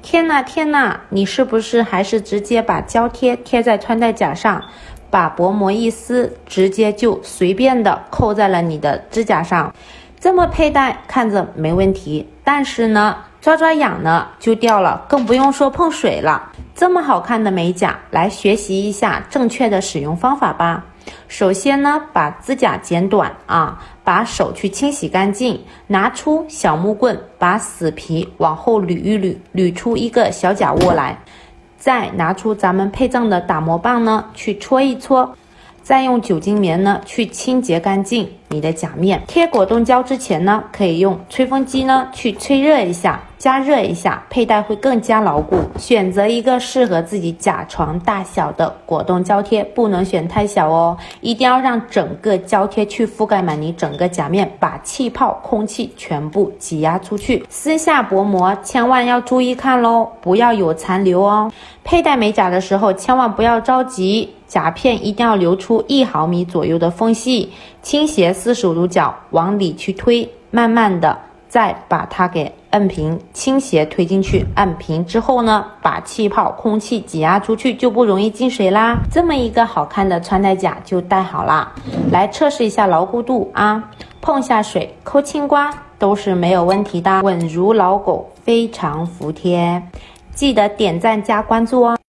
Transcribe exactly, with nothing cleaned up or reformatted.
天哪天哪，你是不是还是直接把胶贴贴在穿戴甲上，把薄膜一撕，直接就随便的扣在了你的指甲上？这么佩戴看着没问题，但是呢抓抓痒呢就掉了，更不用说碰水了。这么好看的美甲，来学习一下正确的使用方法吧。首先呢，把指甲剪短啊，把手去清洗干净，拿出小木棍，把死皮往后捋一捋，捋出一个小甲窝来。再拿出咱们配赠的打磨棒呢，去搓一搓。再用酒精棉呢去清洁干净你的甲面。贴果冻胶之前呢，可以用吹风机呢去吹热一下，加热一下，佩戴会更加牢固。选择一个适合自己甲床大小的果冻胶贴，不能选太小哦，一定要让整个胶贴去覆盖满你整个甲面，把气泡、空气全部挤压出去。撕下薄膜千万要注意看咯，不要有残留哦。佩戴美甲的时候千万不要着急，甲片一定要留出一毫米左右的缝隙，倾斜四十五度角往里去推，慢慢的再把它给摁平，倾斜推进去，按平之后呢，把气泡、空气挤压出去，就不容易进水啦。这么一个好看的穿戴甲就戴好啦。来测试一下牢固度啊，碰下水、抠青瓜都是没有问题的，稳如老狗，非常服帖。记得点赞加关注哦。